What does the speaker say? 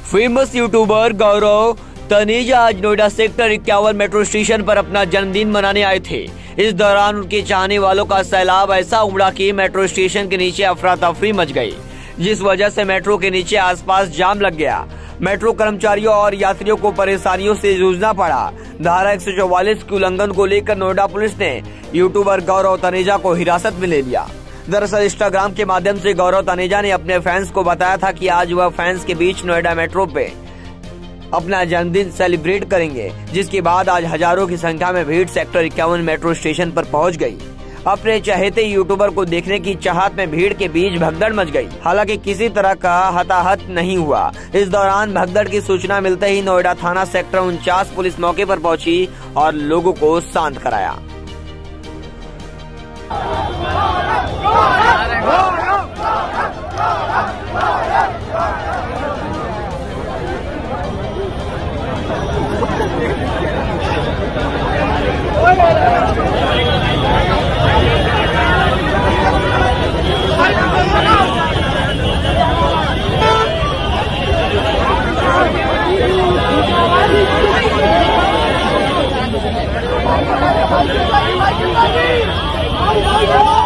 Famous YouTuber Gaurav Taneja आज Noida sector 51 metro station पर अपना जन्मदिन मनाने आए थे। इस दौरान उनके चाहने वालों का सैलाब ऐसा उमड़ा कि मेट्रो स्टेशन के नीचे अफरा तफरी मच गई, जिस वजह से मेट्रो के नीचे आसपास जाम लग गया। मेट्रो कर्मचारियों और यात्रियों को परेशानियों से जूझना पड़ा। धारा 144 के उल्लंघन को लेकर नोएडा पुलिस ने यूट्यूबर गौरव तनेजा को हिरासत में ले लिया। दरअसल इंस्टाग्राम के माध्यम से गौरव तनेजा ने अपने फैंस को बताया था कि आज वह फैंस के बीच नोएडा मेट्रो पे अपना जन्मदिन सेलिब्रेट करेंगे, जिसके बाद आज हजारों की संख्या में भीड़ सेक्टर 51 मेट्रो स्टेशन पर पहुंच गई। अपने चहेते यूट्यूबर को देखने की चाहत में भीड़ के बीच भगदड़ मच गई। हालांकि किसी तरह का हताहत नहीं हुआ। इस दौरान भगदड़ की सूचना मिलते ही नोएडा थाना सेक्टर 49 पुलिस मौके पर पहुंची और लोगों को शांत कराया। Oh,